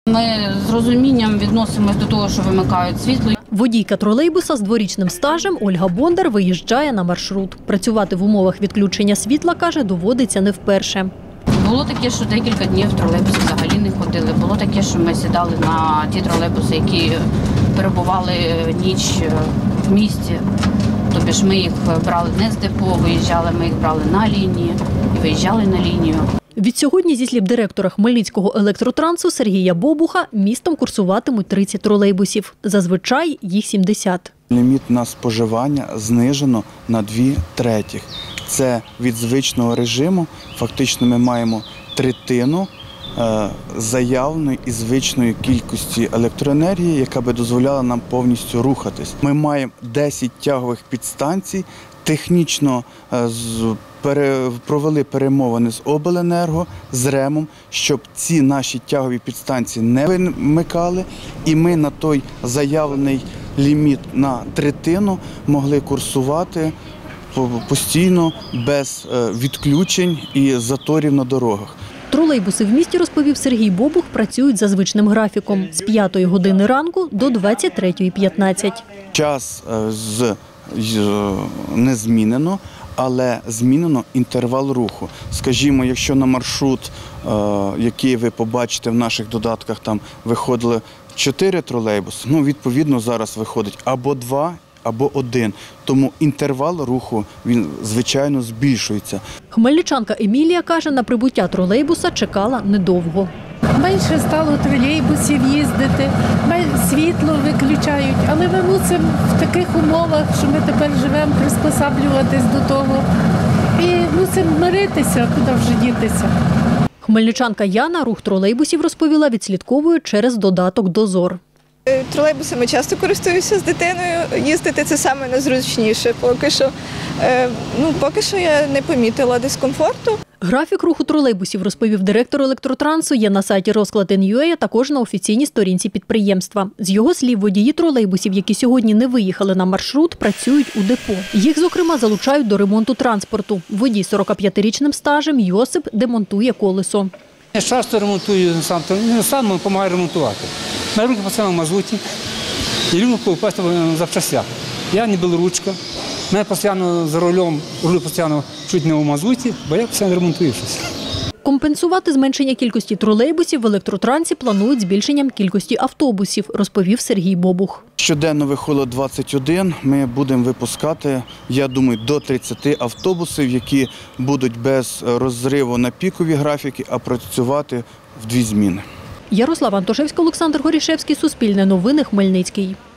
Ми з розумінням відносимось до того, що вимикають світло. Водійка тролейбуса з дворічним стажем Ольга Бондар виїжджає на маршрут. Працювати в умовах відключення світла, каже, доводиться не вперше. Було таке, що декілька днів тролейбуси взагалі не ходили. Було таке, що ми сідали на ті тролейбуси, які перебували ніч в місті. Тобто ж ми їх брали не з депо, виїжджали, ми їх брали на лінії і виїжджали на лінію. Відсьогодні, зі слів директора Хмельницького електротрансу Сергія Бобуха, містом курсуватимуть 30 тролейбусів. Зазвичай їх 70. Ліміт на споживання знижено на 2/3. Це від звичного режиму. Фактично ми маємо третину заявленої і звичної кількості електроенергії, яка би дозволяла нам повністю рухатись. Ми маємо 10 тягових підстанцій, технічно провели перемовини з обленерго, з РЕМом, щоб ці наші тягові підстанції не вимикали, і ми на той заявлений ліміт на третину могли курсувати постійно, без відключень і заторів на дорогах. Тролейбуси в місті, розповів Сергій Бобух, працюють за звичним графіком – з 5 години ранку до 23:15. Час не змінено, але змінено інтервал руху. Скажімо, якщо на маршрут, який ви побачите в наших додатках, там виходили 4 тролейбуси, відповідно зараз виходить або 2, або 1. Тому інтервал руху, він, звичайно, збільшується. Хмельничанка Емілія каже, на прибуття тролейбуса чекала недовго. Менше стало тролейбусів їздити, світло виключають, але ми мусимо в таких умовах, що ми тепер живемо, приспосаблюватись до того і мусимо миритися, куди вже дітися. Хмельничанка Яна рух тролейбусів, розповіла, відслідковує через додаток «Дозор». Тролейбусами часто користуюся з дитиною, їздити це саме найзручніше. Поки що я не помітила дискомфорту. Графік руху тролейбусів, розповів директор електротрансу, є на сайті Розклад.ua, а також на офіційній сторінці підприємства. З його слів, водії тролейбусів, які сьогодні не виїхали на маршрут, працюють у депо. Їх, зокрема, залучають до ремонту транспорту. Водій з 45-річним стажем Йосип демонтує колесо. Я часто ремонтую, сам допомагаю ремонтувати. На руки постійно в мазуті і люблю попасти в запчастях. Я не білоручка, мене постійно за рулем, рулю постійно чуть не у мазуті, бо я постійно ремонтую щось. Компенсувати зменшення кількості тролейбусів в електротрансі планують збільшенням кількості автобусів, розповів Сергій Бобух. Щоденно виходить 21, ми будемо випускати, я думаю, до 30 автобусів, які будуть без розриву на пікові графіки, а працювати в 2 зміни. Ярослава Антошевська, Олександр Горішевський, Суспільне новини, Хмельницький.